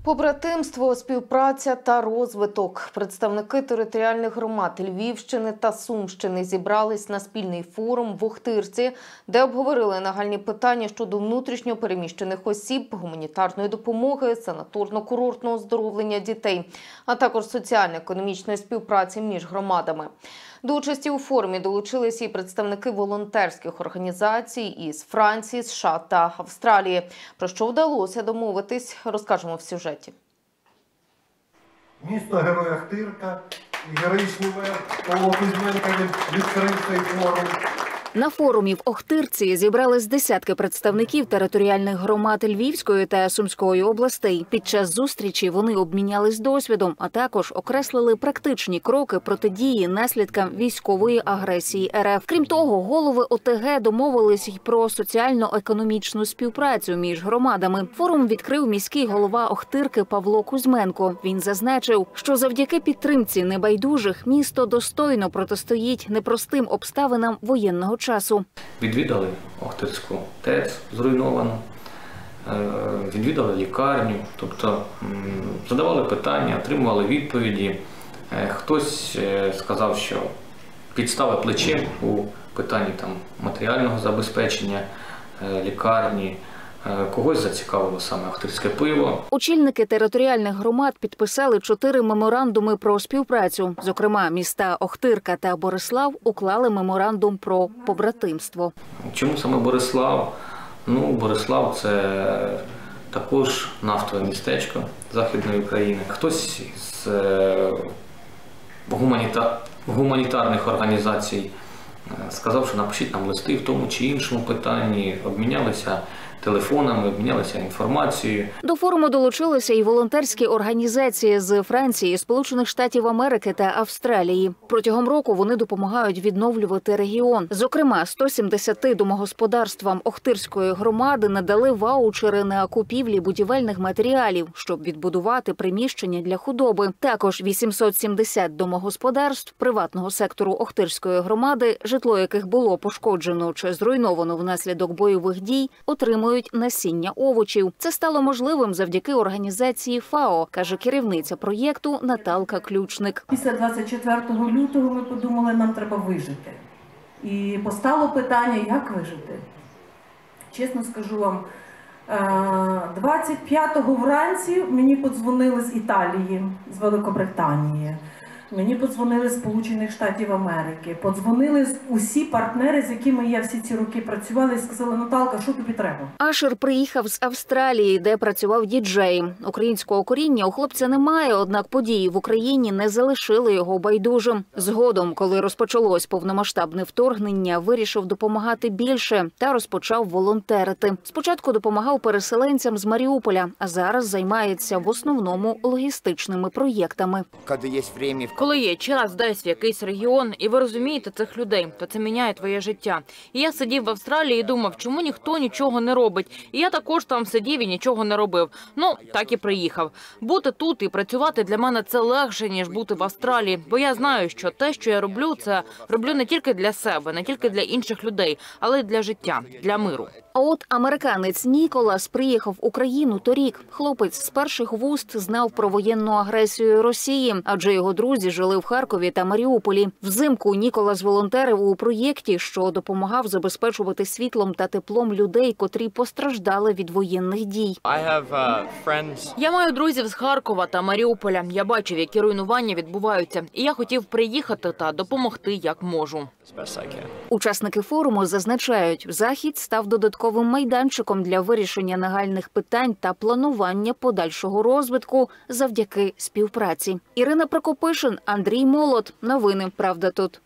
Побратимство, співпраця та розвиток. Представники територіальних громад Львівщини та Сумщини зібрались на спільний форум в Охтирці, де обговорили нагальні питання щодо внутрішньо переміщених осіб, гуманітарної допомоги, санаторно-курортного оздоровлення дітей, а також соціально-економічної співпраці між громадами. До участі у форумі долучилися і представники волонтерських організацій із Франції, США та Австралії. Про що вдалося домовитись, розкажемо в сюжеті. Місто Герой Охтирка і героїчний мер Павло Кузьменко відкрив цей форум. На форумі в Охтирці зібрались десятки представників територіальних громад Львівської та Сумської областей. Під час зустрічі вони обмінялись досвідом, а також окреслили практичні кроки протидії наслідкам військової агресії РФ. Крім того, голови ОТГ домовились й про соціально-економічну співпрацю між громадами. Форум відкрив міський голова Охтирки Павло Кузьменко. Він зазначив, що завдяки підтримці небайдужих місто достойно протистоїть непростим обставинам воєнного часу. Відвідали Охтирську ТЕЦ зруйновану, відвідали лікарню, тобто задавали питання, отримували відповіді. Хтось сказав, що підстави плечем у питанні матеріального забезпечення лікарні. Когось зацікавило саме охтирське пиво. Очільники територіальних громад підписали 4 меморандуми про співпрацю. Зокрема, міста Охтирка та Борислав уклали меморандум про побратимство. Чому саме Борислав? Борислав – це також нафтове містечко Західної України. Хтось з гуманітарних організацій сказав, що напишіть нам листи в тому чи іншому питанні, обмінялися телефонами, обмінялися інформацією. До форуму долучилися і волонтерські організації з Франції, Сполучених Штатів Америки та Австралії. Протягом року вони допомагають відновлювати регіон. Зокрема, 170 домогосподарствам Охтирської громади надали ваучери на купівлі будівельних матеріалів, щоб відбудувати приміщення для худоби. Також 870 домогосподарств приватного сектору Охтирської громади, житло яких було пошкоджено чи зруйновано внаслідок бойових дій, отримують насіння овочів. Це стало можливим завдяки організації ФАО, каже керівниця проєкту Наталка Ключник. Після 24 лютого ми подумали, нам треба вижити. І постало питання, як вижити. Чесно скажу вам, 25-го вранці мені подзвонили з Італії, з Великобританії. Мені подзвонили з Сполучених Штатів Америки, подзвонили усі партнери, з якими я всі ці роки працювала, і сказали: Наталка, що тобі треба? Ашер приїхав з Австралії, де працював діджеєм. Українського коріння у хлопця немає, однак події в Україні не залишили його байдужим. Згодом, коли розпочалось повномасштабне вторгнення, вирішив допомагати більше та розпочав волонтерити. Спочатку допомагав переселенцям з Маріуполя, а зараз займається в основному логістичними проєктами. Коли є час десь в якийсь регіон, і ви розумієте цих людей, то це міняє твоє життя. І я сидів в Австралії і думав, чому ніхто нічого не робить. І я також там сидів і нічого не робив. Так і приїхав. Бути тут і працювати для мене – це легше, ніж бути в Австралії. Бо я знаю, що те, що я роблю, це роблю не тільки для себе, не тільки для інших людей, але й для життя, для миру. А от американець Ніколас приїхав в Україну торік. Хлопець з перших вуст знав про воєнну агресію Росії, адже його друзі жили в Харкові та Маріуполі. Взимку Ніколас волонтерив у проєкті, що допомагав забезпечувати світлом та теплом людей, котрі постраждали від воєнних дій. Я маю друзів з Харкова та Маріуполя. Я бачив, які руйнування відбуваються. І я хотів приїхати та допомогти, як можу. Учасники форуму зазначають, захід став додатковим майданчиком для вирішення нагальних питань та планування подальшого розвитку завдяки співпраці. Ірина Прокопишин, Андрій Молот. Новини «Правда тут».